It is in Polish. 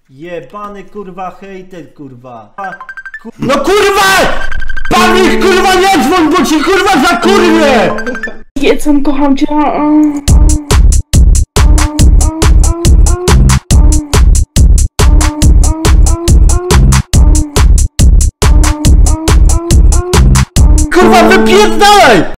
Jebany kurwa hejter kurwa. No kurwa! Pan ich kurwa nie dzwoń, bo ci kurwa zakurwię! Jedzą, kocham cię. Kurwa wypierdalaj!